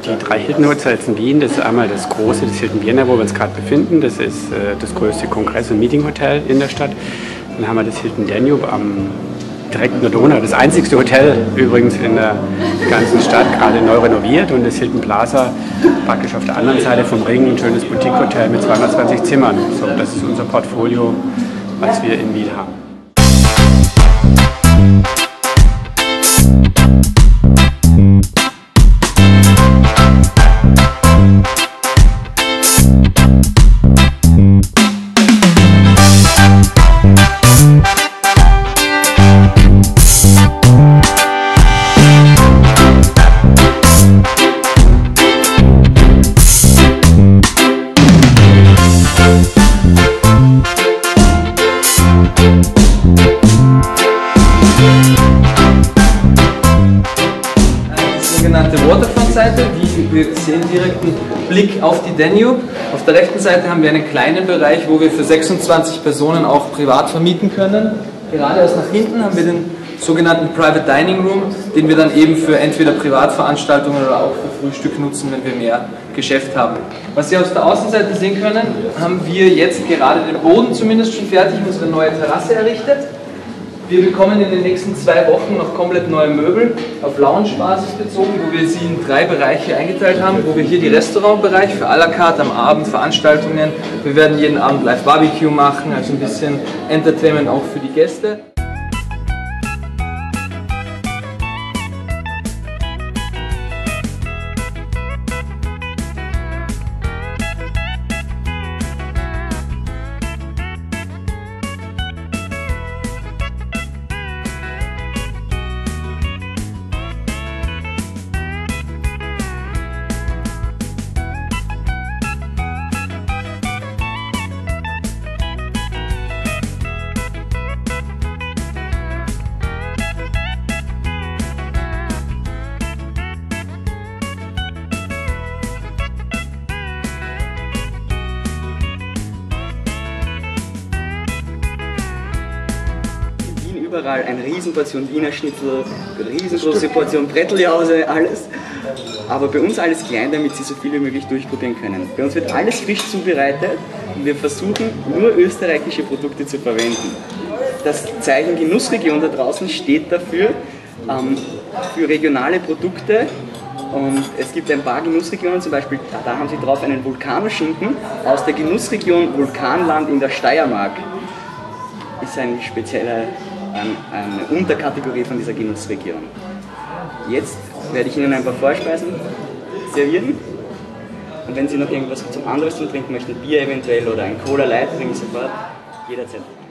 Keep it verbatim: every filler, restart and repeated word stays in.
die drei Hilton Hotels in Wien. Das ist einmal das große, das Hilton Vienna, wo wir uns gerade befinden. Das ist äh, das größte Kongress- und Meetinghotel in der Stadt. Dann haben wir das Hilton Danube am direkten Nordona, das einzigste Hotel übrigens in der ganzen Stadt, gerade neu renoviert. Und das Hilton Plaza praktisch auf der anderen Seite vom Ring, ein schönes Boutique-Hotel mit zweihundertzwanzig Zimmern. So, das ist unser Portfolio, was wir in Wien haben. Sogenannte Waterfront-Seite, wir sehen direkt einen Blick auf die Danube. Auf der rechten Seite haben wir einen kleinen Bereich, wo wir für sechsundzwanzig Personen auch privat vermieten können. Geradeaus nach hinten haben wir den sogenannten Private Dining Room, den wir dann eben für entweder Privatveranstaltungen oder auch für Frühstück nutzen, wenn wir mehr Geschäft haben. Was Sie aus der Außenseite sehen können, haben wir jetzt gerade den Boden zumindest schon fertig, unsere neue Terrasse errichtet. Wir bekommen in den nächsten zwei Wochen noch komplett neue Möbel, auf Lounge-Basis bezogen, wo wir sie in drei Bereiche eingeteilt haben, wo wir hier die Restaurantbereich für à la carte am Abend, Veranstaltungen, wir werden jeden Abend Live-Barbecue machen, also ein bisschen Entertainment auch für die Gäste. Überall eine Riesenportion Wiener Schnitzel, eine riesengroße Portion Bretteljause, alles. Aber bei uns alles klein, damit Sie so viel wie möglich durchprobieren können. Bei uns wird alles frisch zubereitet und wir versuchen nur österreichische Produkte zu verwenden. Das Zeichen Genussregion da draußen steht dafür, ähm, für regionale Produkte. Und es gibt ein paar Genussregionen, zum Beispiel, da haben Sie drauf einen Vulkanoschinken aus der Genussregion Vulkanland in der Steiermark. Ist eine spezielle eine Unterkategorie von dieser Genussregion. Jetzt werde ich Ihnen ein paar Vorspeisen servieren. Und wenn Sie noch irgendwas zum anderes zum Trinken möchten, Bier eventuell oder ein Cola Light, trinken Sie sofort jederzeit.